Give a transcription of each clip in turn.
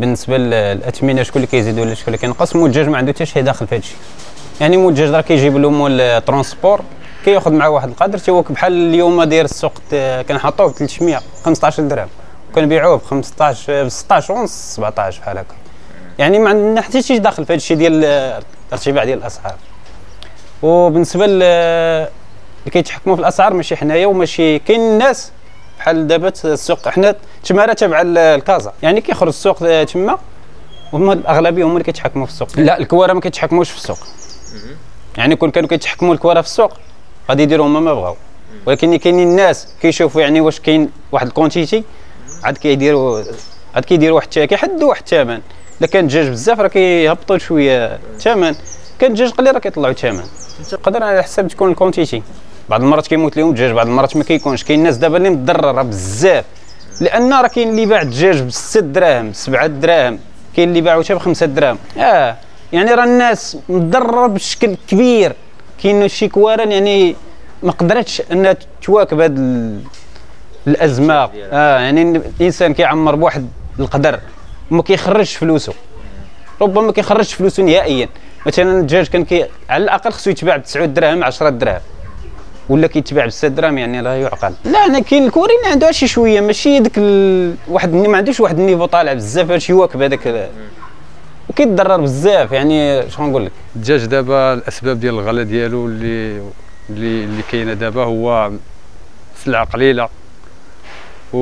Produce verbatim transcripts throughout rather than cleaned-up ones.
بالنسبه للاثمنه شكون اللي كيزيد ولا شكون اللي كينقص، مول الدجاج ما عنده حتى شي داخل في هذا الشيء. يعني مول الدجاج راه كيجيب له مول الترونسبور كياخذ معاه واحد القدر، تيوا بحال اليوم داير السوق كنحطوه ب ثلاثمية وخمسطاش درهم وكنبيعوه ب خمسطاش ب ستطاش ونص سبعطاش بحال هكا. يعني ما عندنا حتى شي داخل في هذا الشيء ديال الارتفاع ديال الاسعار. وبالنسبه اللي كيتحكموا في الاسعار ماشي حنايا وماشي كاين الناس بحال دابا السوق حنا تما راه تابع الكازا، يعني كيخرج السوق تما وهما الاغلبيه هما اللي كيتحكموا في السوق. لا الكواره ما كيتحكموش في السوق، يعني كون كانوا كيتحكموا الكواره في السوق غادي يديروا هما ما بغاو، ولكن كاينين الناس كيشوفوا يعني واش كاين واحد الكونتيتي عاد كيديروا عاد كيديروا واحد كيحدوا واحد الثمن. الا كان الدجاج بزاف راه كيهبطوا شويه الثمن، كان الدجاج قليل راه كيطلعوا الثمن. تقدر على حسب تكون الكونتيتي، بعض المرات كيموت لهم الدجاج بعض المرات ما كيكونش. كاين الناس دابا اللي مضرره بزاف، لان راه كاين اللي باع الدجاج بستة دراهم سبعة دراهم، كاين اللي باعو حتى بخمسة دراهم. اه يعني راه الناس مضرره بشكل كبير. كاين شي كوارن يعني ما قدرتش انها تواكب هذه الازمه. اه يعني الانسان كيعمر بواحد القدر وما كيخرجش فلوسه، ربما ما كيخرجش فلوسه نهائيا. مثلا الدجاج كان كي على الاقل خصو يتباع ب تسعة دراهم عشرة دراهم، ولا كيتباع ب ستة دراهم، يعني لا يعقل. لا انا كاين الكوري اللي عنده شي شويه ماشي داك ال... واحد ما عندوش واحد النيفو طالع بزاف باش يواكب هذاك، وكيتضرر بزاف. يعني شنو نقول لك، الدجاج دابا الاسباب ديال الغلاء ديالو اللي اللي اللي كاينه دابا هو سلعه قليله، و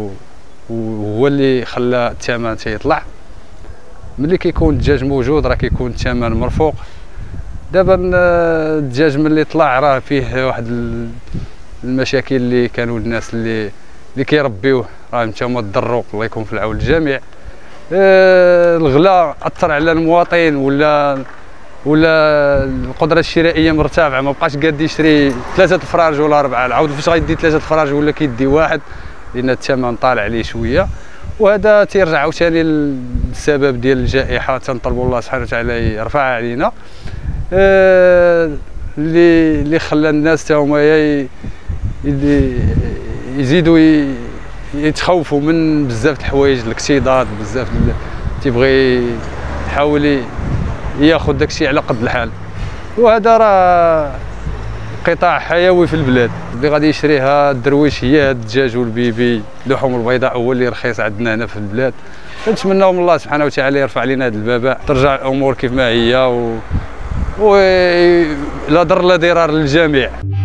وهو اللي خلى الثمن تيطلع. ملي كيكون الدجاج موجود راه كيكون الثمن مرفوق. دابا الدجاج ملي طلع راه فيه واحد المشاكل اللي كانوا الناس اللي اللي كيربيوه راه حتى هما تضروا، الله يكون في العون الجميع. آه الغلاء اثر على المواطن، ولا ولا القدره الشرائيه مرتفعه، ما بقاش قاد يشري ثلاثه الفراج ولا اربعه، العوض فاش غيدي ثلاثه الفراج ولا كيدي واحد، لان الثمن طالع عليه شويه. وهذا تيرجع عاوتاني للسبب ديال الجائحه، تنطلبوا الله سبحانه وتعالى يرفعها علينا. آه اللي اللي خلى الناس تا هما يزيدوا يتخوفوا من بزاف د الحوايج، الاقتصاد بزاف تيبغي يحاول ياخذ داكشي على قد الحال. وهذا راه قطاع حيوي في البلاد. اللي غادي يشريها الدرويش هي الدجاج والبيبي، اللحوم البيضاء هو اللي رخيص عندنا هنا في البلاد. نتمناو من الله سبحانه وتعالى يرفع علينا هذا الباباء، ترجع الامور كيف ما هي، و, و... لا ضر لا ضرار للجميع.